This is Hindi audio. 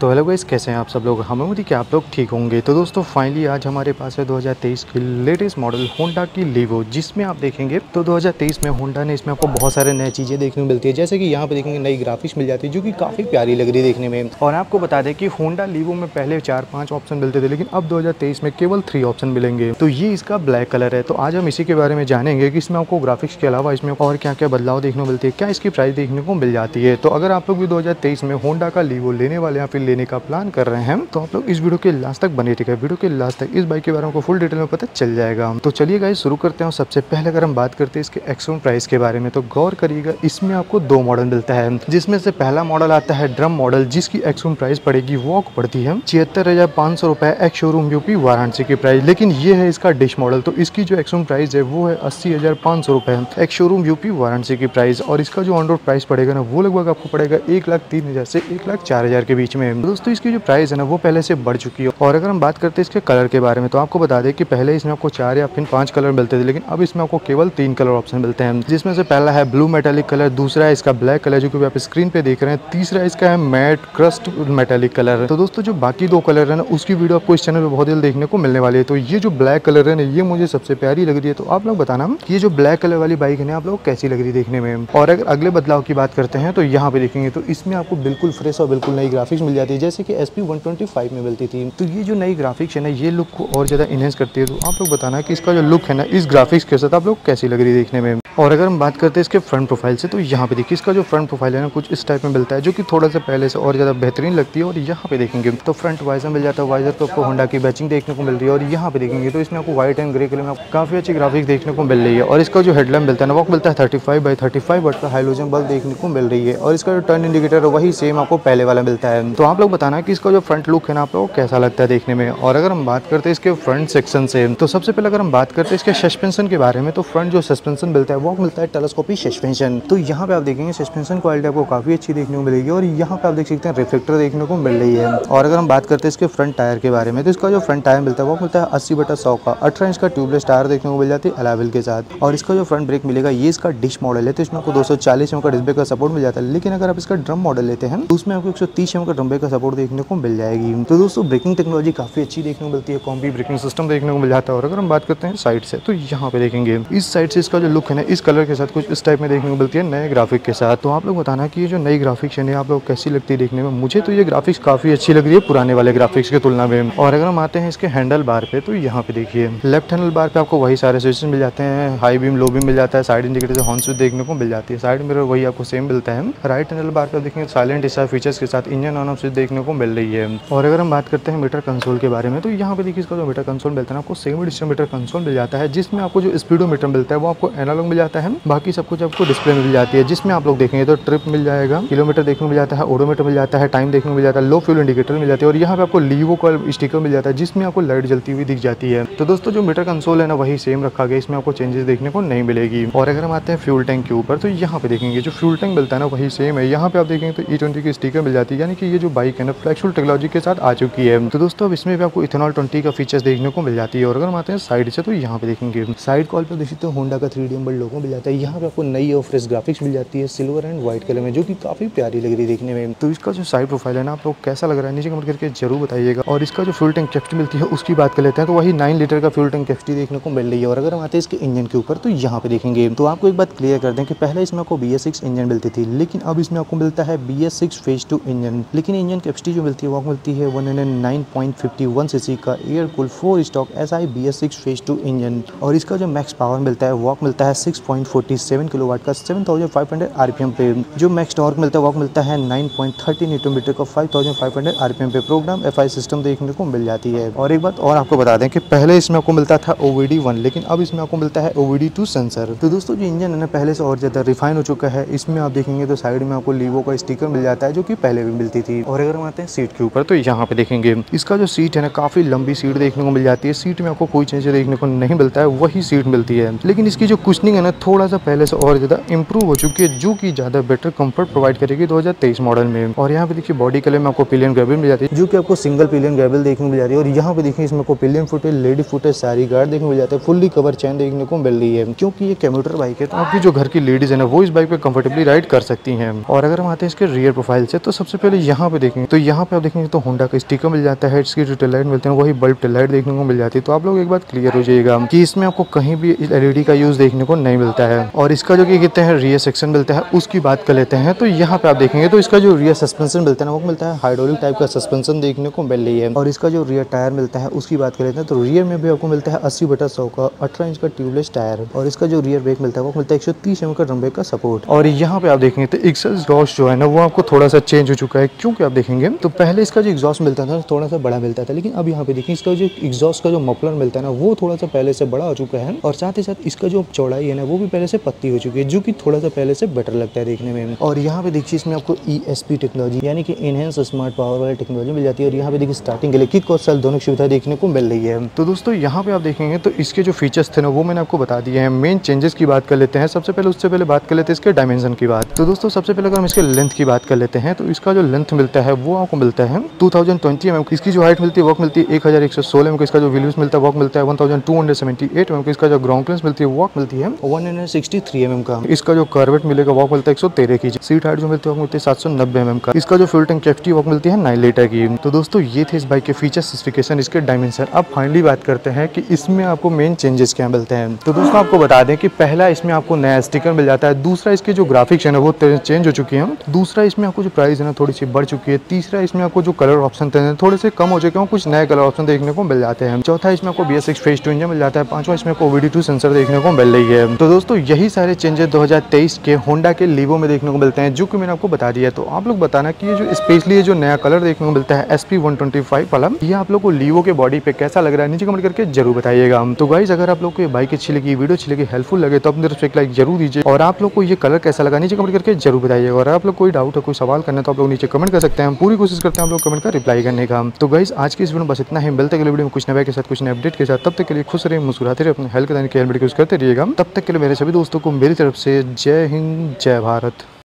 तो हेलो गाइस, कैसे हैं आप सब लोग। हमें उम्मीद है कि आप लोग ठीक होंगे। तो दोस्तों फाइनली आज हमारे पास है 2023 की लेटेस्ट मॉडल होंडा की लीवो, जिसमें आप देखेंगे तो 2023 में होंडा ने इसमें आपको बहुत सारे नई चीज़ें देखने को मिलती है। जैसे कि यहाँ पे देखेंगे नई ग्राफिक्स मिल जाती है जो कि काफ़ी प्यारी लग रही है देखने में। और आपको बता दें कि होंडा लीवो में पहले 4-5 ऑप्शन मिलते थे, लेकिन अब 2023 में केवल 3 ऑप्शन मिलेंगे। तो ये इसका ब्लैक कलर है। तो आज हम इसी के बारे में जानेंगे कि इसमें आपको ग्राफिक्स के अलावा इसमें और क्या क्या बदलाव देखने को मिलती है, क्या इसकी प्राइस देखने को मिल जाती है। तो अगर आप लोग भी 2023 में होंडा का लीवो लेने वाले या फिर लेने का प्लान कर रहे हैं तो आप लोग इस वीडियो के लास्ट तक बने रहिएगा। वीडियो के लास्ट तक इस बाइक के बारे में फुल डिटेल में पता चल जाएगा। तो चलिए गाइस शुरू करते हैं। सबसे पहले अगर हम बात करते हैं इसके एक्सट्रीम प्राइस के बारे में, तो गौर करिएगा इसमें आपको 2 मॉडल मिलता है, जिसमें से पहला मॉडल आता है ड्रम मॉडल, जिसकी एक्सट्रीम प्राइस पड़ेगी वो पड़ती है 76,500 रुपए एक्स शोरूम यूपी वाराणसी की प्राइस। लेकिन ये है इसका डिश मॉडल, तो इसकी जो एक्सट्रीम प्राइस है वो है 80,500 रुपए एक्स शोरूम यूपी वाराणसी की प्राइस। और इसका जो ऑन रोड प्राइस पड़ेगा ना वो लगभग आपको पड़ेगा 1,03,000 से 1,04,000 के बीच में। दोस्तों इसकी जो प्राइस है ना वो पहले से बढ़ चुकी है। और अगर हम बात करते हैं इसके कलर के बारे में, तो आपको बता दें कि पहले इसमें आपको 4 या फिर 5 कलर मिलते थे, लेकिन अब इसमें आपको केवल 3 कलर ऑप्शन मिलते हैं, जिसमें से पहला है ब्लू मेटालिक कलर, दूसरा है इसका ब्लैक कलर जो कि आप स्क्रीन पे देख रहे हैं, तीसरा इसका है मैट क्रस्ट मेटालिक कलर। तो दोस्तों जो बाकी 2 कलर है ना उसकी वीडियो आपको इस चैनल पे बहुत जल्द देखने को मिलने वाली है। तो ये जो ब्लैक कलर है ना ये मुझे सबसे प्यारी लग रही है। तो आप लोग बताना कि ये जो ब्लैक कलर वाली बाइक है ना आप लोग कैसी लग रही है देखने में। और अगर अगले बदलाव की बात करते हैं तो यहाँ पे देखेंगे तो इसमें आपको बिल्कुल फ्रेश और बिल्कुल नई ग्राफिक्स मिल जाती है, जैसे कि SP 125 में मिलती थी। तो ये जो नई ग्राफिक्स है ना ये लुक को और ज़्यादा इनहेंस करती है। तो आप लोग बताना कि इसका जो लुक है ना इस ग्राफिक्स के साथ आप लोग कैसी लग रही है देखने में। और अगर हम बात करते हैं इसके फ्रंट प्रोफाइल से, तो यहाँ पे देखिए इसका जो फ्रंट प्रोफाइल है ना कुछ इस टाइप में मिलता है, जो कि थोड़ा सा पहले से और ज़्यादा बेहतरीन लगती है। और यहाँ पे देखेंगे तो फ्रंट वाइजर मिल जाता है, वाइजर पे आपको होंडा की बैचिंग देखने को मिल रही है। और यहाँ पे देखेंगे तो इसमें आपको व्हाइट एंड ग्रे कलर में काफ़ी अच्छी ग्राफिक्स देखने को मिल रही है। और इसका जो हेडलैम्प मिलता है ना वो मिलता है 35x35 वाट का हाइलोजन बल्ब देखने को मिल रही है। और इसका जो टर्न इंडिकेटर है वही सेम आपको पहले वाला मिलता है। तो आप लोग बताना कि इसका जो फ्रंट लुक है ना आप लोग कैसा लगता है देखने में। और अगर हम बात करते हैं इसके फ्रंट सेक्शन से, तो सबसे पहले अगर हम बात करते हैं इसके सस्पेंशन के बारे में, तो फ्रंट जो सस्पेंशन मिलता है वो मिलता है टेलीस्कोपिक सस्पेंशन। तो यहाँ पे आप देखेंगे सस्पेंशन क्वालिटी आपको काफी अच्छी देखने को मिलेगी। और यहाँ पे आप देख सकते हैं रिफ्लेक्टर देखने को मिल रही है। और अगर हम बात करते हैं इसके फ्रंट टायर के बारे में, तो इसका जो फ्रंट टायर मिलता है वो मिलता है 80/100 का 18 इंच का ट्यूबलेस टायर देखने को मिल जाती है अलॉय के साथ। और इसका जो फ्रंट ब्रेक मिलेगा ये इसका डिश मॉडल है, तो इसमें आपको 240 एम का डिस्क ब्रेक का सपोर्ट मिल जाता है। लेकिन अगर आप इसका ड्रम मॉडल लेते हैं तो उसमें आपको 130 एम का ड्रम ब्रेक का सपोर्ट देखने को मिल जाएगी। तो दोस्तों ब्रेकिंग टेक्नोलॉजी काफी अच्छी देखने को मिलती है, कॉम्बी ब्रेकिंग सिस्टम देखने को मिल जाता है। और अगर हम बात करते हैं साइड से, तो यहाँ पे देखेंगे इस साइड से इसका जो लुक है ना इस कलर के साथ कुछ इस टाइप में देखने को मिलती है नए ग्राफिक के साथ। तो आप लोग बताना कि ये जो नई ग्राफिक्स है आप लोग कैसी लगती है देखने में। मुझे तो ये ग्राफिक्स काफी अच्छी लग रही है पुराने वाले ग्राफिक्स की तुलना में। और अगर हम आते हैं इसके हैंडल बार पे, तो यहाँ पे देखिए लेफ्ट हैंडल बार पे आपको वही सारे स्विचेस मिल जाते हैं, हाई बीम लो बीम मिल जाता है, साइड इंडिकेटर से हॉर्न स्विच देखने को मिल जाती है, साइड मिरर वही आपको सेम मिलता है। राइट हैंडल बार पे देखेंगे साइलेंट स्टार्ट फीचर्स के साथ इंजन ऑन ऑफ स्विच देखने को मिल रही है। और अगर हम बात करते हैं मीटर कंसोल के बारे में, तो यहाँ पे देखिए इसका जो मीटर कंसोल मिलता है आपको सेमी डिजिटल मीटर कंसोल मिल जाता है, जिसमें आपको जो स्पीडोमीटर मिलता है वो आपको एनालॉग मिल जाता है, बाकी सब कुछ आपको डिस्प्ले में मिल जाती है, जिसमें आप लोग देखेंगे तो ट्रिप मिल जाएगा, किलोमीटर देखने को मिल जाता है, ओडोमीटर मिल जाता है, टाइम देखने को मिल जाता है, लो फ्यूल इंडिकेटर मिल जाती है। और यहाँ पे आपको लीवो का स्टिकर मिल जाता है जिसमें आपको लाइट जलती हुई दिख जाती है। तो दोस्तों जो मीटर कंसोल है ना वही सेम रखा गया, इसमें आपको चेंजेस देखने को नहीं मिलेगी। और अगर हम आते हैं फ्यूल टैंक के ऊपर, तो यहाँ पे देखेंगे जो फ्यूल टैंक मिलता है ना वही सेम है। यहाँ पे आप देखेंगे तो E20 की स्टिकर मिल जाती है, यानी कि ये जो बाइक है ना फ्लेक्सिबल टेक्नोलॉजी के साथ आ चुकी है। तो दोस्तों अब इसमें भी आपको इथेनॉल 20 का फीचर्स देखने को मिल जाती है। और अगर हम आते हैं साइड से, तो यहाँ पे देखेंगे साइड कॉल पे देख सकते हो होंडा का 3D एम्बल लोगो मिल जाता है। यहाँ पे आपको नई और फ्रेश ग्राफिक्स मिल जाती है सिल्वर एंड व्हाइट कलर में, जो कि काफी प्यारी लग रही है देखने में। तो इसका जो साइड प्रोफाइल है ना आप लोग कैसा लग रहा है नीचे कमेंट करके जरूर बताइएगा। और इसका जो फ्यूल टैंक कैपेसिटी मिलती है उसकी बात कर लेते हैं, तो वही 9 लीटर का फ्यूल टैंक कैपेसिटी देखने को मिल रही है। और अगर हम आते हैं इसके इंजन के ऊपर, तो यहाँ पे देखेंगे तो आपको एक बात क्लियर कर दें कि पहले इसमें आपको BS6 इंजन मिलती थी, लेकिन अब इसमें आपको मिलता है BS6 फेज 2 इंजन। लेकिन इंजन कैपेसिटी जो मिलती है वो मिलती है 109.51 सीसी का air cool 4 stroke SI BS6 phase 2 engine. और इसका जो मैक्स पावर मिलता है वो मिलता है 6.47 किलोवाट का 7500 RPM पे। जो मैक्स टॉर्क मिलता है वो मिलता है 9.30 न्यूटन मीटर का 5500 RPM पे। प्रोग्राम FI सिस्टम देखने को मिल जाती है। और एक बात और आपको बता दें कि पहले इसमें आपको मिलता था OBD1, लेकिन अब इसमें आपको मिलता है OBD2 सेंसर। तो दोस्तों जो इंजन है ना पहले से और ज्यादा रिफाइन हो चुका है। इसमें आप देखेंगे तो साइड में आपको लीवो का स्टिकर मिल जाता है, जो कि पहले भी मिलती थी। और अगर हम आते हैं सीट के ऊपर, तो यहाँ पे देखेंगे इसका जो सीट है ना काफी लंबी सीट देखने को मिल जाती है। सीट में आपको कोई चेंज देखने को नहीं मिलता है, वही सीट मिलती है। लेकिन इसकी जो कुशनिंग है ना थोड़ा सा पहले से और ज्यादा इंप्रूव हो चुकी है, जो कि ज्यादा बेटर कंफर्ट प्रोवाइड करेगी 2023 मॉडल में। और यहाँ पे देखिए बॉडी कलर में आपको पिलियन ग्रेबल मिल जाती है, जो कि आपको सिंगल पिलियन ग्रेबल देखने को मिल जाती है। और यहाँ पे देखिए इसमें आपको pillion footage, lady footage, sari guard देखने को मिल जाता है, फुल्ली कवर चैन देखने को मिल रही है। क्योंकि ये कम्यूटर बाइक है तो आपकी जो घर की लेडीज है ना वो इस बाइक पे कंफर्टेबली राइड कर सकती हैं। और अगर हम आते हैं इसके रियर प्रोफाइल से, तो सबसे पहले यहाँ पे देखेंगे तो यहाँ पे आप देखेंगे तो होंडा का स्टिकर मिल जाता है, इसकी जो टेल लाइट मिलते हैं वही बल्ब टेल लाइट देखने को मिल जाती है। तो आप लोग एक बात क्लियर हो जाइएगा कि इसमें आपको कहीं भी LED का यूज देखने को नहीं मिलता है। और इसका जो कहते हैं रियर सेक्शन मिलता है उसकी बात कर लेते हैं। तो यहाँ पे आप देखेंगे तो इसका जो रियर सस्पेंशन मिलता है ना वो मिलता है हाइड्रोलिक टाइप का सस्पेंशन देखने को मिल रही है। और इसका जो रियर टायर मिलता है उसकी बात कर लेते हैं तो रियर में भी आपको मिलता है 80/100 का 18 इंच का ट्यूबलेस टायर। और इसका जो रियर ब्रेक मिलता है वो मिलता है 130 mm का ड्रम ब्रेक का सपोर्ट। और यहाँ पे आप देखेंगे तो एग्जॉस्ट जो है ना वो आपको थोड़ा सा चेंज हो चुका है, क्योंकि आप देखेंगे तो पहले इसका जो एग्जॉस्ट मिलता था थोड़ा सा बड़ा मिलता था, लेकिन अब यहाँ पे देखिए इसका जो एग्जॉस्ट का जो मफलर मिलता है ना वो थोड़ा सा पहले से बड़ा हो चुका है। और साथ ही साथ इसका जो चौड़ाई है ना वो भी पहले से पतली हो चुकी है, जो कि थोड़ा सा पहले से बेटर लगता है देखने में। और यहाँ पे देखिए इसमें आपको ESP टेक्नोलॉजी यानी कि इनहेंस स्मार्ट पावर वाली टेक्नोलॉजी मिल जाती है। और यहाँ पे देखिए स्टार्टिंग के लिए किक और सेल्फ दोनों की सुविधा देखने को मिल रही है। तो दोस्तों यहाँ पे आप देखेंगे तो इसके जो फीचर्स थे ना वो मैंने आपको बता दिए हैं। मेन चेंजेस की बात कर लेते हैं। सबसे पहले उससे पहले बात कर लेते हैं इसके डायमेंशन की बात। तो दोस्तों सबसे पहले अगर हम इसके लेंथ की बात कर लेते हैं तो इसका जो लेंथ मिलता है वो आपको मिलता है 2020 mm। इसकी जो हाइट मिलती है वो मिलती है 1116 mm। इसका जो व्हील्स मिलता है वो मिलता है 1278 mm। इसका जो ग्राउंड क्लियरेंस मिलती है वो मिलती है 163 mm का। इसका जो कर्वेट मिलेगा वो मिलता है 113 की। सीट हाइट जो मिलती है वो मिलती है 790 mm का। इसका जो फ्यूल टैंक कैपेसिटी वो मिलती है 9 लीटर की। तो दोस्तों ये थे इस बाइक के फीचर स्पेसिफिकेशन, इसके डायमेंशन। अब फाइनली बात करते हैं कि इसमें आपको मेन चेंजेस क्या मिलते हैं। तो दोस्तों आपको बता दें कि पहला इसमें आपको नया स्टिकर मिल जाता है। दूसरा इसके जो ग्राफिक्स है ना वो चेंज हो चुकी है। दूसरा इसमें आपको जो प्राइस है ना थोड़ी सी बढ़ चुकी है। तीसरा इसमें आपको जो कलर ऑप्शन थे थोड़े से कम हो चुके हैं, कुछ नए कलर ऑप्शन देखने को मिल जाते हैं। चौथा इसमें आपको BS6 फेज 2 इंजन मिल जाता है। पांचवा इसमें आपको VD2 सेंसर देखने को मिल रही है। तो दोस्तों यही सारे चेंजेस 2023 के होंडा के लीवो में देखने को मिलते हैं, जो कि मैंने आपको बता दिया। तो आप लोग बताना कि ये जो स्पेशली ये जो नया कलर देखने को मिलता है SP125 वाला, ये आप लोग को लीवो के बॉडी पे कैसा लग रहा है नीचे कमेंट करके जरूर बताइएगा। तो गाइस अगर आप लोग को ये बाइक अच्छी लगी, वीडियो अच्छी लगी, हेल्पफुल लगे तो अपनी तरफ से एक लाइक जरूर दीजिए। और आप लोग को ये कलर कैसा लगा नीचे कमेंट करके जरूर बताइएगा। और आप लोग कोई डाउट है, कोई सवाल करना है तो आप लोग नीचे कमेंट कर सकते हैं। हम पूरी कोशिश करते हैं आप लोग कमेंट का रिप्लाई करने का। तो गाइस आज की इस वीडियो में बस इतना ही। मिलते हैं अगले वीडियो में कुछ नए के साथ, कुछ नए अपडेट के साथ। तब तक के लिए खुश रहिए, मुस्कुराते रहिए, अपने हेल्थ का ध्यान रखिए, हेल्मेट यूज करते रहिएगा। तब तक के लिए मेरे सभी दोस्तों को मेरी तरफ से जय हिंद, जय भारत।